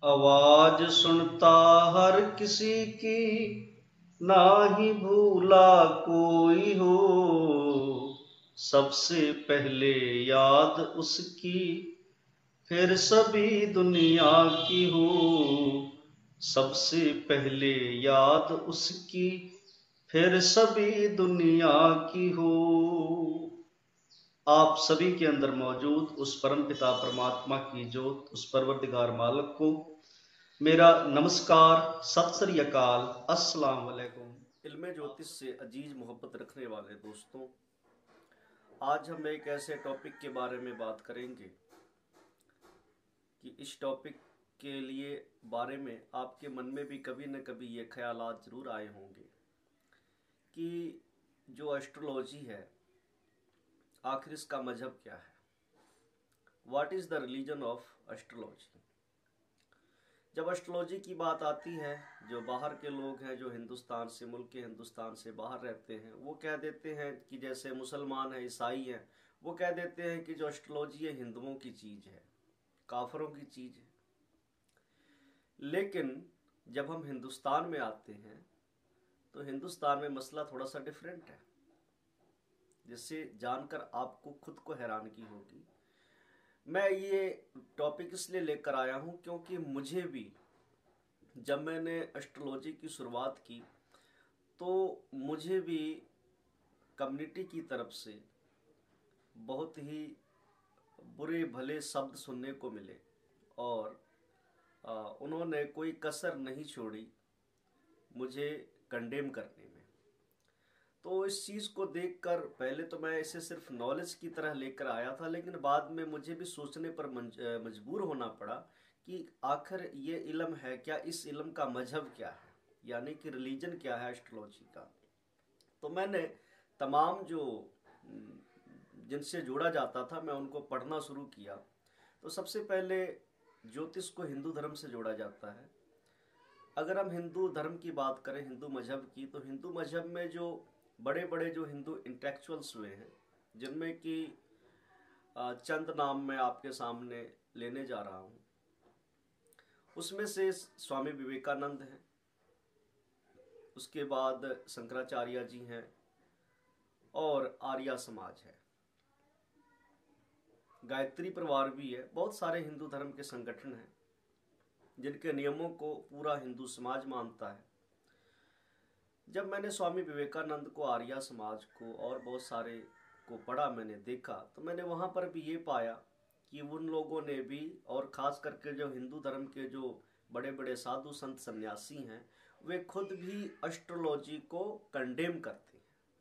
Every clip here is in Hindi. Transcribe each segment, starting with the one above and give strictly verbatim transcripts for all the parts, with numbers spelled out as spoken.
आवाज सुनता हर किसी की, नाही भूला कोई हो। सबसे पहले याद उसकी, फिर सभी दुनिया की हो। सबसे पहले याद उसकी, फिर सभी दुनिया की हो। आप सभी के अंदर मौजूद उस परम पिता परमात्मा की जोत, उस परवरदिगार मालिक को मेरा नमस्कार, सत श्री अकाल, अस्सलाम वालेकुम। इल्मे ज्योतिष से अजीज मोहब्बत रखने वाले दोस्तों, आज हम एक ऐसे टॉपिक के बारे में बात करेंगे कि इस टॉपिक के लिए बारे में आपके मन में भी कभी न कभी ये ख्यालात ज़रूर आए होंगे कि जो एस्ट्रोलॉजी है आखिर इसका मजहब क्या है। What is the religion of astrology. जब एस्ट्रोलॉजी की बात आती है, जो बाहर के लोग हैं, जो हिंदुस्तान से, मुल्क के हिंदुस्तान से बाहर रहते हैं, वो कह देते हैं कि जैसे मुसलमान हैं, ईसाई हैं, वो कह देते हैं कि जो एस्ट्रोलॉजी है हिंदुओं की चीज़ है, काफरों की चीज़ है। लेकिन जब हम हिंदुस्तान में आते हैं तो हिंदुस्तान में मसला थोड़ा सा डिफरेंट है, जिससे जानकर आपको खुद को हैरानगी होगी। मैं ये टॉपिक इसलिए लेकर आया हूँ क्योंकि मुझे भी जब मैंने एस्ट्रोलॉजी की शुरुआत की तो मुझे भी कम्युनिटी की तरफ से बहुत ही बुरे भले शब्द सुनने को मिले और आ, उन्होंने कोई कसर नहीं छोड़ी मुझे कंडेम करने में। तो इस चीज़ को देखकर पहले तो मैं इसे सिर्फ नॉलेज की तरह लेकर आया था, लेकिन बाद में मुझे भी सोचने पर मजबूर होना पड़ा कि आखिर ये इल्म है क्या, इस इल्म का मजहब क्या है, यानी कि रिलीजन क्या है एस्ट्रोलॉजी का। तो मैंने तमाम जो जिनसे जोड़ा जाता था मैं उनको पढ़ना शुरू किया। तो सबसे पहले ज्योतिष को हिंदू धर्म से जोड़ा जाता है। अगर हम हिंदू धर्म की बात करें, हिंदू मजहब की, तो हिंदू मजहब में जो बड़े बड़े जो हिंदू इंटेलेक्चुअल्स हुए हैं, जिनमें कि चंद नाम मैं आपके सामने लेने जा रहा हूँ, उसमें से स्वामी विवेकानंद हैं, उसके बाद शंकराचार्य जी हैं और आर्य समाज है, गायत्री परिवार भी है। बहुत सारे हिंदू धर्म के संगठन हैं जिनके नियमों को पूरा हिंदू समाज मानता है। जब मैंने स्वामी विवेकानंद को, आर्य समाज को और बहुत सारे को पढ़ा, मैंने देखा, तो मैंने वहाँ पर भी ये पाया कि उन लोगों ने भी, और ख़ास करके जो हिंदू धर्म के जो बड़े बड़े साधु संत सन्यासी हैं, वे खुद भी एस्ट्रोलॉजी को कंडेम करते हैं।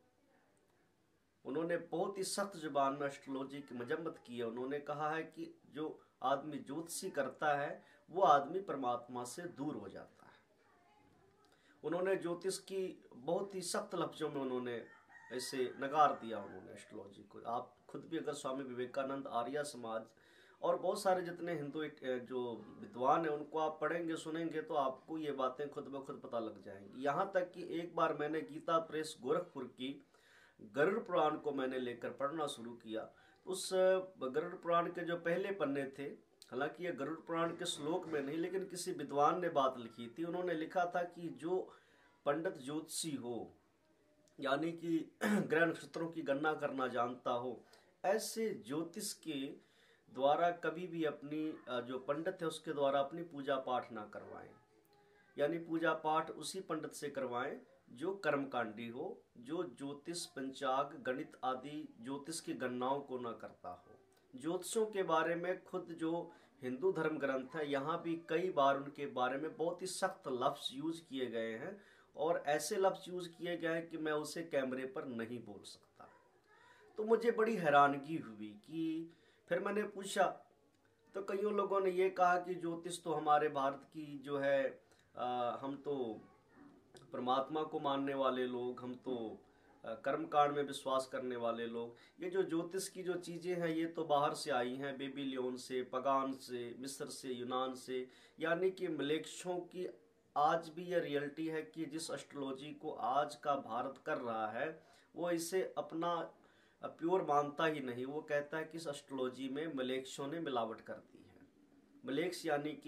उन्होंने बहुत ही सख्त जुबान में एस्ट्रोलॉजी की मजम्मत की है। उन्होंने कहा है कि जो आदमी ज्योतिषी करता है वो आदमी परमात्मा से दूर हो जाता है। उन्होंने ज्योतिष की बहुत ही सख्त लफ्जों में उन्होंने ऐसे नकार दिया उन्होंने एस्ट्रोलॉजी को। आप खुद भी अगर स्वामी विवेकानंद, आर्य समाज और बहुत सारे जितने हिंदू जो विद्वान हैं उनको आप पढ़ेंगे, सुनेंगे, तो आपको ये बातें खुद ब खुद पता लग जाएंगी। यहाँ तक कि एक बार मैंने गीता प्रेस गोरखपुर की गरुड़ पुराण को मैंने लेकर पढ़ना शुरू किया। उस गरुड़ पुराण के जो पहले पन्ने थे, हालांकि ये गरुड़ पुराण के श्लोक में नहीं, लेकिन किसी विद्वान ने बात लिखी थी। उन्होंने लिखा था कि जो पंडित ज्योतिषी हो, यानी कि ग्रह नक्षत्रों की गणना करना जानता हो, ऐसे ज्योतिष के द्वारा कभी भी अपनी जो पंडित है उसके द्वारा अपनी पूजा पाठ ना करवाएं। यानी पूजा पाठ उसी पंडित से करवाएं जो कर्मकांडी हो, जो ज्योतिष, पंचाग, गणित आदि ज्योतिष की गणनाओं को न करता हो। ज्योतिषों के बारे में खुद जो हिंदू धर्म ग्रंथ है, यहाँ भी कई बार उनके बारे में बहुत ही सख्त लफ्ज यूज किए गए हैं, और ऐसे लफ्ज यूज किए गए हैं कि मैं उसे कैमरे पर नहीं बोल सकता। तो मुझे बड़ी हैरानगी हुई कि फिर मैंने पूछा, तो कईयों लोगों ने ये कहा कि ज्योतिष तो हमारे भारत की जो है, आ, हम तो परमात्मा को मानने वाले लोग, हम तो कर्मकांड में विश्वास करने वाले लोग, ये जो ज्योतिष की जो चीज़ें हैं ये तो बाहर से आई हैं, बेबीलोन से, पगान से, मिस्र से, यूनान से, यानी कि मलेच्छों की। आज भी ये रियलिटी है कि जिस एस्ट्रोलॉजी को आज का भारत कर रहा है वो इसे अपना प्योर मानता ही नहीं। वो कहता है कि इस एस्ट्रोलॉजी में मलेच्छों ने मिलावट कर दी है। मलेक्स यानी कि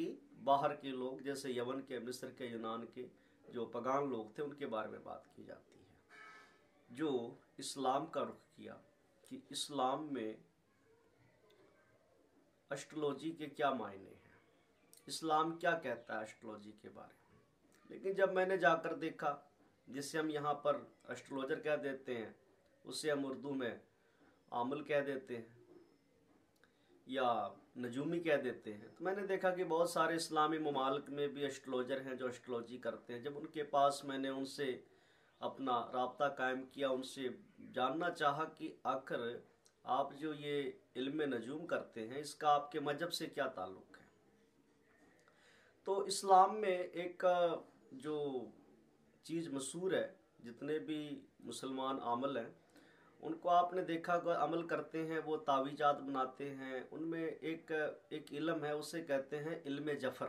बाहर के लोग जैसे यमन के, मिस्र के, यूनान के जो पगान लोग थे उनके बारे में बात की जाती है। जो इस्लाम का रुख किया कि इस्लाम में एस्ट्रोलॉजी के क्या मायने हैं, इस्लाम क्या कहता है एस्ट्रोलॉजी के बारे में। लेकिन जब मैंने जाकर देखा, जिसे हम यहाँ पर एस्ट्रोलॉजर कह देते हैं उसे हम उर्दू में आमल कह देते हैं या नजूमी कह देते हैं, तो मैंने देखा कि बहुत सारे इस्लामी ममालिक में भी एस्ट्रोलॉजर हैं जो एस्ट्रोलॉजी करते हैं। जब उनके पास मैंने उनसे अपना राब्ता कायम किया, उनसे जानना चाहा कि आखिर आप जो ये इल्म नजूम करते हैं इसका आपके मजहब से क्या ताल्लुक़ है। तो इस्लाम में एक जो चीज़ मशहूर है, जितने भी मुसलमान आमल हैं उनको आपने देखा अमल करते हैं, वो तावीज़ात बनाते हैं। उनमें एक एक इल्म है, उसे कहते हैं इल्म जफ़र।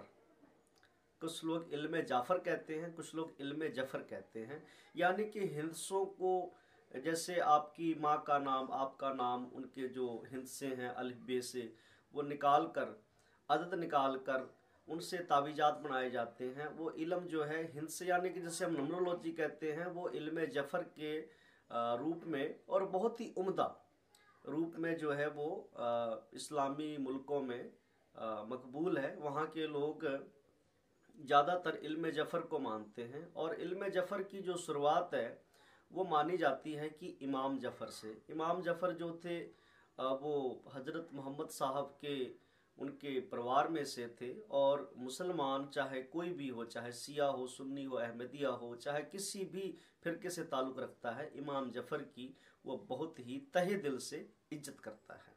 कुछ लोग इल्म जाफ़र कहते हैं, कुछ लोग इल्म जफ़र कहते हैं। यानी कि हिंसों को, जैसे आपकी माँ का नाम, आपका नाम, उनके जो हिंसे हैं अलिफ बे से, वो निकाल कर, अदद निकाल कर उनसे तावीज़ात बनाए जाते हैं। वो इल्म जो है हिंस, यानी कि जैसे हम न्यूमरोलॉजी कहते हैं, वो इल्म जफ़र के रूप में और बहुत ही उम्दा रूप में जो है वो इस्लामी मुल्कों में मकबूल है। वहाँ के लोग ज़्यादातर इल्म जफ़र को मानते हैं और इल्म जफ़र की जो शुरुआत है वो मानी जाती है कि इमाम जफ़र से। इमाम जफ़र जो थे वो हज़रत मोहम्मद साहब के, उनके परिवार में से थे। और मुसलमान चाहे कोई भी हो, चाहे शिया हो, सुन्नी हो, अहमदिया हो, चाहे किसी भी फिरके से ताल्लुक़ रखता है, इमाम जफ़र की वो बहुत ही तहे दिल से इज्जत करता है।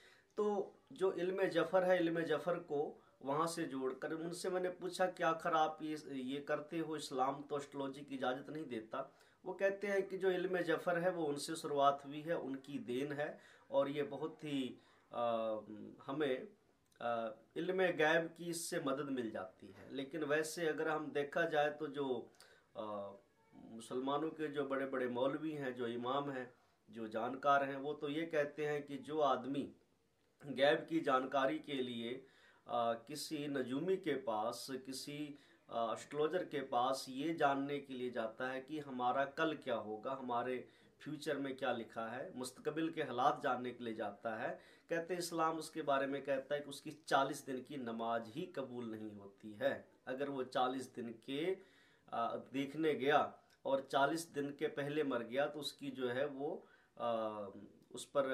तो जो इल्म जफ़र है, इल्म जफ़र को वहाँ से जोड़कर उनसे मैंने पूछा कि आखिर आप ये ये करते हो, इस्लाम तो एस्ट्रोलॉजी की इजाज़त नहीं देता। वो कहते हैं कि जो इल्म जफ़र है वो उनसे शुरुआत हुई है, उनकी देन है और ये बहुत ही आ, हमें इल्म गैब की इससे मदद मिल जाती है। लेकिन वैसे अगर हम देखा जाए तो जो आ, मुसलमानों के जो बड़े बड़े मौलवी हैं, जो इमाम हैं, जो जानकार हैं, वो तो ये कहते हैं कि जो आदमी गैब की जानकारी के लिए आ, किसी नजूमी के पास, किसी एस्ट्रोलॉजर के पास ये जानने के लिए जाता है कि हमारा कल क्या होगा, हमारे फ्यूचर में क्या लिखा है, मुस्तकबिल के हालात जानने के लिए जाता है, कहते हैं इस्लाम उसके बारे में कहता है कि उसकी चालीस दिन की नमाज ही कबूल नहीं होती है। अगर वो चालीस दिन के आ, देखने गया और चालीस दिन के पहले मर गया तो उसकी जो है वो आ, उस पर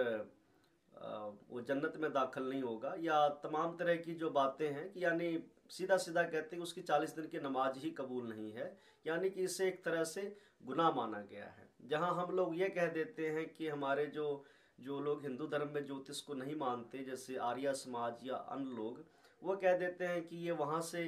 वो जन्नत में दाखिल नहीं होगा, या तमाम तरह की जो बातें हैं कि यानी सीधा सीधा कहते हैं कि उसकी चालीस दिन की नमाज ही कबूल नहीं है। यानी कि इसे एक तरह से गुनाह माना गया है। जहां हम लोग ये कह देते हैं कि हमारे जो जो लोग हिंदू धर्म में ज्योतिष को नहीं मानते, जैसे आर्य समाज या अन्य लोग, वो कह देते हैं कि ये वहाँ से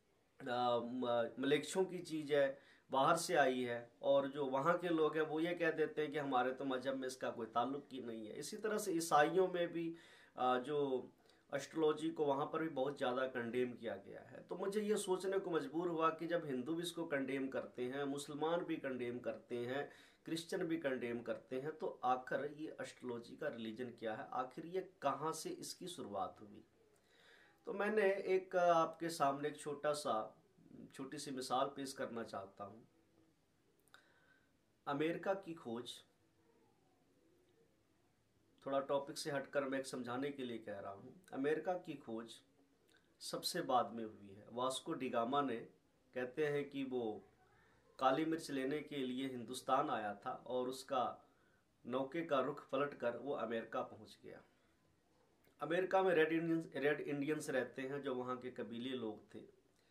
मलेच्छों की चीज़ है, बाहर से आई है। और जो वहाँ के लोग हैं वो ये कह देते हैं कि हमारे तो मजहब में इसका कोई ताल्लुक ही नहीं है। इसी तरह से ईसाइयों में भी जो एस्ट्रोलॉजी को वहाँ पर भी बहुत ज़्यादा कंडेम किया गया है। तो मुझे ये सोचने को मजबूर हुआ कि जब हिंदू भी इसको कंडेम करते हैं, मुसलमान भी कंडेम करते हैं, क्रिश्चियन भी कंडेम करते हैं, तो आखिर ये एस्ट्रोलॉजी का रिलीजन क्या है, आखिर ये कहाँ से इसकी शुरुआत हुई। तो मैंने एक आपके सामने एक छोटा सा छोटी सी मिसाल पेश करना चाहता हूँ। अमेरिका की खोज, थोड़ा टॉपिक से हटकर मैं एक समझाने के लिए कह रहा हूँ, अमेरिका की खोज सबसे बाद में हुई है। वास्को डी गामा ने, कहते हैं कि वो काली मिर्च लेने के लिए हिंदुस्तान आया था और उसका नौके का रुख पलटकर वो अमेरिका पहुंच गया। अमेरिका में रेड इंडियंस रेड इंडियंस रहते हैं, जो वहाँ के कबीले लोग थे।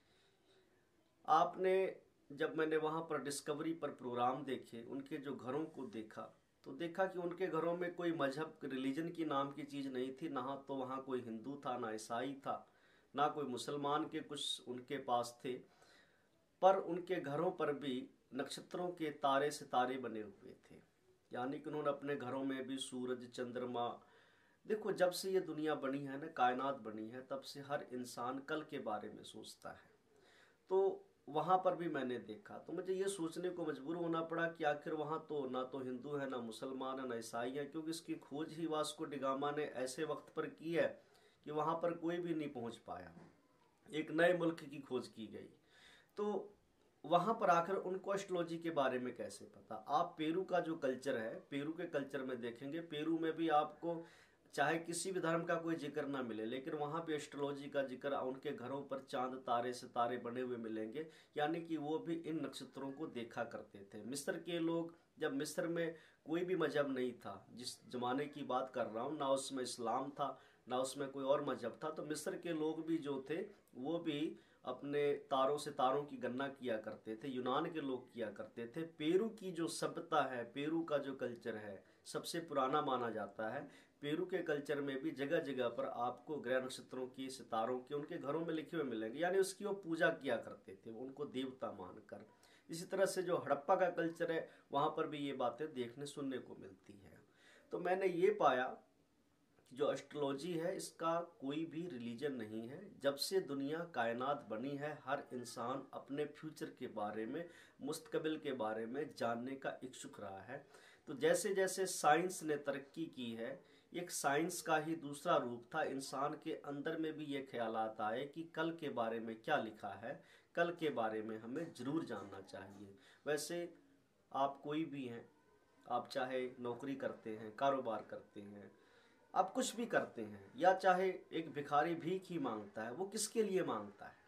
आपने, जब मैंने वहाँ पर डिस्कवरी पर प्रोग्राम देखे, उनके जो घरों को देखा, तो देखा कि उनके घरों में कोई मजहब, रिलीजन की नाम की चीज़ नहीं थी। ना तो वहाँ कोई हिंदू था, ना ईसाई था, ना कोई मुसलमान के कुछ उनके पास थे। पर उनके घरों पर भी नक्षत्रों के तारे सितारे बने हुए थे। यानी कि उन्होंने अपने घरों में भी सूरज, चंद्रमा, देखो जब से ये दुनिया बनी है ना, कायनात बनी है, तब से हर इंसान कल के बारे में सोचता है। तो वहाँ पर भी मैंने देखा, तो मुझे ये सोचने को मजबूर होना पड़ा कि आखिर वहाँ तो ना तो हिंदू है, ना मुसलमान है, ना ईसाई है, क्योंकि इसकी खोज ही वास्को डी गामा ने ऐसे वक्त पर की है कि वहाँ पर कोई भी नहीं पहुँच पाया। एक नए मुल्क की खोज की गई। तो वहां पर आकर उनको एस्ट्रोलॉजी के बारे में कैसे पता? आप पेरू का जो कल्चर है, पेरू के कल्चर में देखेंगे, पेरू में भी आपको चाहे किसी भी धर्म का कोई जिक्र ना मिले, लेकिन वहां भी एस्ट्रोलॉजी का जिक्र, उनके घरों पर चांद तारे सितारे बने हुए मिलेंगे, यानी कि वो भी इन नक्षत्रों को देखा करते थे। मिस्र के लोग, जब मिस्र में कोई भी मजहब नहीं था, जिस जमाने की बात कर रहा हूँ, ना उसमें इस्लाम था ना उसमें कोई और मजहब था, तो मिस्र के लोग भी जो थे वो भी अपने तारों से तारों की गणना किया करते थे। यूनान के लोग किया करते थे। पेरू की जो सभ्यता है, पेरू का जो कल्चर है, सबसे पुराना माना जाता है। पेरू के कल्चर में भी जगह जगह पर आपको ग्रह नक्षत्रों की, सितारों की उनके घरों में लिखे हुए मिलेंगे, यानी उसकी वो पूजा किया करते थे, उनको देवता मानकर। इसी तरह से जो हड़प्पा का कल्चर है, वहां पर भी ये बातें देखने सुनने को मिलती है। तो मैंने ये पाया जो एस्ट्रोलॉजी है, इसका कोई भी रिलीजन नहीं है। जब से दुनिया कायनात बनी है, हर इंसान अपने फ्यूचर के बारे में, मुस्तकबिल के बारे में जानने का इच्छुक रहा है। तो जैसे जैसे साइंस ने तरक्की की है, एक साइंस का ही दूसरा रूप था, इंसान के अंदर में भी ये ख्यालात आए कि कल के बारे में क्या लिखा है, कल के बारे में हमें जरूर जानना चाहिए। वैसे आप कोई भी हैं, आप चाहे नौकरी करते हैं, कारोबार करते हैं, आप कुछ भी करते हैं, या चाहे एक भिखारी भीख ही मांगता है, वो किसके लिए मांगता है?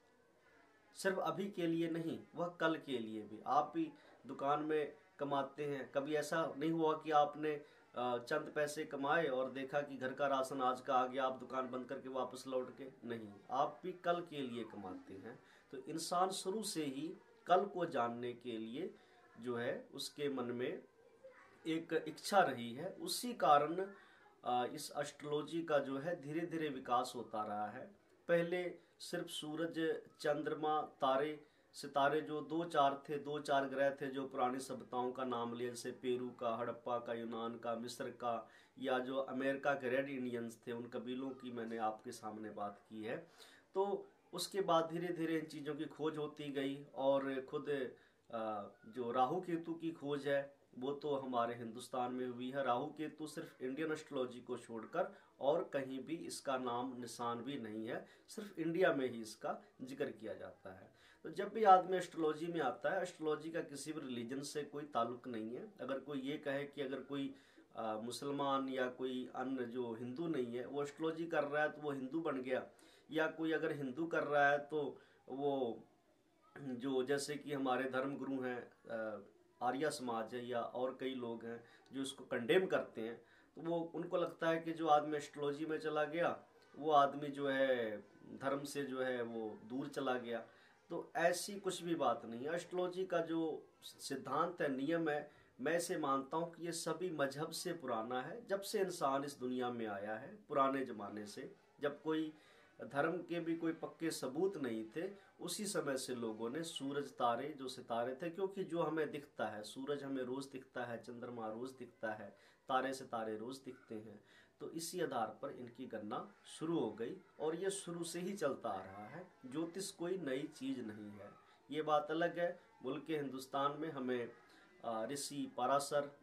सिर्फ अभी के लिए नहीं, वह कल के लिए भी। आप भी दुकान में कमाते हैं, कभी ऐसा नहीं हुआ कि आपने चंद पैसे कमाए और देखा कि घर का राशन आज का आ गया, आप दुकान बंद करके वापस लौट के? नहीं, आप भी कल के लिए कमाते हैं। तो इंसान शुरू से ही कल को जानने के लिए जो है उसके मन में एक इच्छा रही है। उसी कारण इस एस्ट्रोलॉजी का जो है धीरे धीरे विकास होता रहा है। पहले सिर्फ सूरज, चंद्रमा, तारे, सितारे जो दो चार थे, दो चार ग्रह थे जो पुरानी सभ्यताओं का नाम लिया, जैसे पेरू का, हड़प्पा का, यूनान का, मिस्र का, या जो अमेरिका के रेड इंडियंस थे, उन कबीलों की मैंने आपके सामने बात की है। तो उसके बाद धीरे धीरे इन चीज़ों की खोज होती गई, और खुद जो राहु केतु की खोज है वो तो हमारे हिंदुस्तान में हुई है। राहु केतु सिर्फ इंडियन एस्ट्रोलॉजी को छोड़कर और कहीं भी इसका नाम निशान भी नहीं है, सिर्फ इंडिया में ही इसका जिक्र किया जाता है। तो जब भी आदमी एस्ट्रोलॉजी में आता है, एस्ट्रोलॉजी का किसी भी रिलीजन से कोई ताल्लुक नहीं है। अगर कोई ये कहे कि अगर कोई आ, मुसलमान या कोई अन्य जो हिंदू नहीं है वो एस्ट्रोलॉजी कर रहा है तो वो हिंदू बन गया, या कोई अगर हिंदू कर रहा है तो वो जो, जैसे कि हमारे धर्म गुरु हैं आर्य समाज है या और कई लोग हैं जो इसको कंडेम करते हैं, तो वो उनको लगता है कि जो आदमी एस्ट्रोलॉजी में चला गया वो आदमी जो है धर्म से जो है वो दूर चला गया। तो ऐसी कुछ भी बात नहीं है। एस्ट्रोलॉजी का जो सिद्धांत है, नियम है, मैं इसे मानता हूँ कि ये सभी मजहब से पुराना है। जब से इंसान इस दुनिया में आया है, पुराने ज़माने से, जब कोई धर्म के भी कोई पक्के सबूत नहीं थे, उसी समय से लोगों ने सूरज, तारे, जो सितारे थे, क्योंकि जो हमें दिखता है, सूरज हमें रोज दिखता है, चंद्रमा रोज दिखता है, तारे सितारे रोज दिखते हैं, तो इसी आधार पर इनकी गणना शुरू हो गई, और ये शुरू से ही चलता आ रहा है। ज्योतिष कोई नई चीज नहीं है, ये बात अलग है। मुल्क के हिंदुस्तान में हमें ऋषि पराशर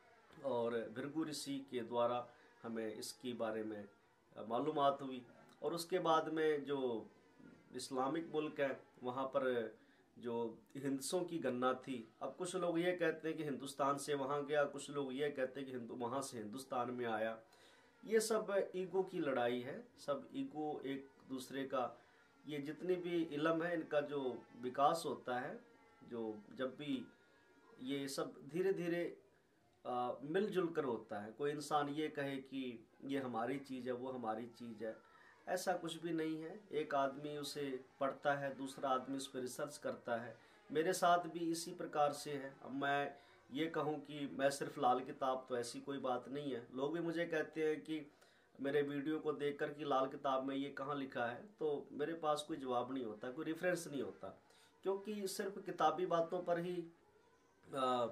और भृगु ऋषि के द्वारा हमें इसके बारे में मालूमात हुई, और उसके बाद में जो इस्लामिक मुल्क है वहाँ पर जो हिंदुओं की गणना थी। अब कुछ लोग ये कहते हैं कि हिंदुस्तान से वहाँ गया, कुछ लोग ये कहते हैं कि हिंदू वहाँ से हिंदुस्तान में आया। ये सब ईगो की लड़ाई है, सब ईगो एक दूसरे का। ये जितनी भी इल्म है इनका जो विकास होता है, जो जब भी ये सब धीरे धीरे मिलजुल कर होता है। कोई इंसान ये कहे कि ये हमारी चीज़ है, वो हमारी चीज़ है, ऐसा कुछ भी नहीं है। एक आदमी उसे पढ़ता है, दूसरा आदमी उस पर रिसर्च करता है। मेरे साथ भी इसी प्रकार से है। अब मैं ये कहूँ कि मैं सिर्फ लाल किताब, तो ऐसी कोई बात नहीं है। लोग भी मुझे कहते हैं कि मेरे वीडियो को देखकर कि लाल किताब में ये कहाँ लिखा है, तो मेरे पास कोई जवाब नहीं होता, कोई रेफरेंस नहीं होता, क्योंकि सिर्फ किताबी बातों पर ही आ,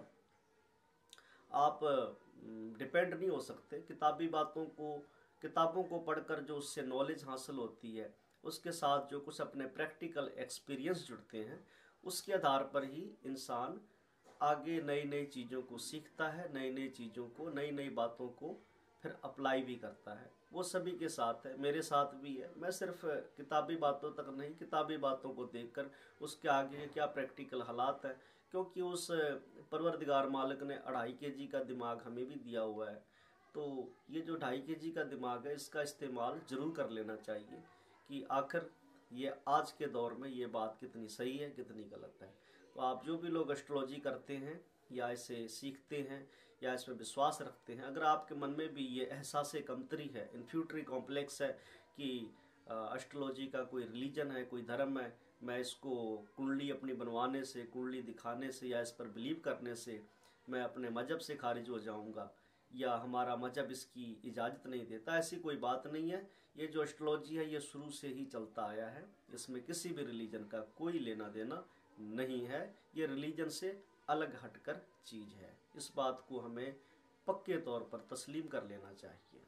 आप डिपेंड नहीं हो सकते। किताबी बातों को, किताबों को पढ़कर जो उससे नॉलेज हासिल होती है, उसके साथ जो कुछ अपने प्रैक्टिकल एक्सपीरियंस जुड़ते हैं, उसके आधार पर ही इंसान आगे नई नई चीज़ों को सीखता है, नई नई चीज़ों को, नई नई बातों को फिर अप्लाई भी करता है। वो सभी के साथ है, मेरे साथ भी है। मैं सिर्फ किताबी बातों तक नहीं, किताबी बातों को देखकर उसके आगे क्या प्रैक्टिकल हालात है, क्योंकि उस परवरदिगार मालिक ने अढ़ाई के जी का दिमाग हमें भी दिया हुआ है। तो ये जो ढाई के जी का दिमाग है, इसका इस्तेमाल ज़रूर कर लेना चाहिए कि आखिर ये आज के दौर में ये बात कितनी सही है, कितनी गलत है। तो आप जो भी लोग एस्ट्रोलॉजी करते हैं या इसे सीखते हैं या इसमें विश्वास रखते हैं, अगर आपके मन में भी ये एहसास कमतरी है, इन्फ्यूटरी कॉम्प्लेक्स है कि एस्ट्रोलॉजी का कोई रिलीजन है, कोई धर्म है, मैं इसको कुंडली अपनी बनवाने से, कुंडली दिखाने से या इस पर बिलीव करने से मैं अपने मजहब से खारिज हो जाऊंगा या हमारा मजहब इसकी इजाज़त नहीं देता, ऐसी कोई बात नहीं है। ये जो एस्ट्रोलॉजी है ये शुरू से ही चलता आया है, इसमें किसी भी रिलीजन का कोई लेना देना नहीं है। ये रिलीजन से अलग हटकर चीज़ है, इस बात को हमें पक्के तौर पर तस्लीम कर लेना चाहिए।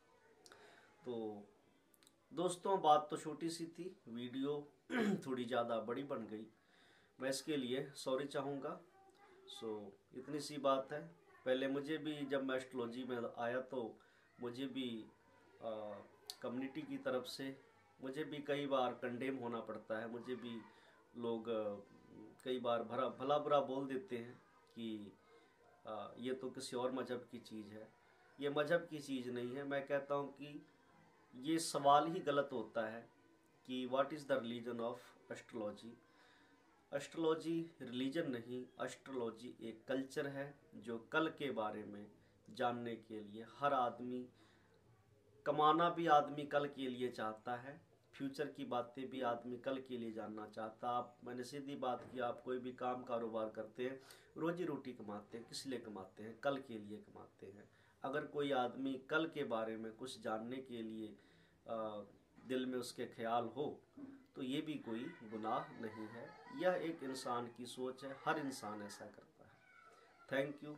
तो दोस्तों, बात तो छोटी सी थी, वीडियो थोड़ी ज़्यादा बड़ी बन गई, मैं इसके लिए सॉरी चाहूँगा। सो इतनी सी बात है। पहले मुझे भी जब मैं एस्ट्रोलॉजी में आया तो मुझे भी कम्युनिटी की तरफ से मुझे भी कई बार कंडेम होना पड़ता है। मुझे भी लोग आ, कई बार भरा भला बुरा बोल देते हैं कि आ, ये तो किसी और मजहब की चीज़ है। ये मजहब की चीज़ नहीं है। मैं कहता हूँ कि ये सवाल ही गलत होता है कि what is the religion of astrology. Astrology religion नहीं, एस्ट्रोलॉजी एक कल्चर है जो कल के बारे में जानने के लिए हर आदमी, कमाना भी आदमी कल के लिए चाहता है, फ्यूचर की बातें भी आदमी कल के लिए जानना चाहता। आप, मैंने सीधी बात की, आप कोई भी काम कारोबार करते हैं, रोजी रोटी कमाते हैं, किस लिए कमाते हैं? कल के लिए कमाते हैं। अगर कोई आदमी कल के बारे में कुछ जानने के लिए आ, दिल में उसके ख्याल हो तो ये भी कोई गुनाह नहीं है। यह एक इंसान की सोच है, हर इंसान ऐसा करता है। Thank you.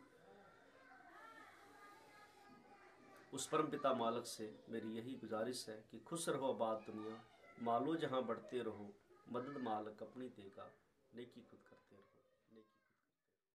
उस परम पिता मालिक से मेरी यही गुजारिश है कि खुश रहो आबाद दुनिया, मालो जहाँ बढ़ते रहो, मदद मालिक अपनी देगा, नेकी खुद करते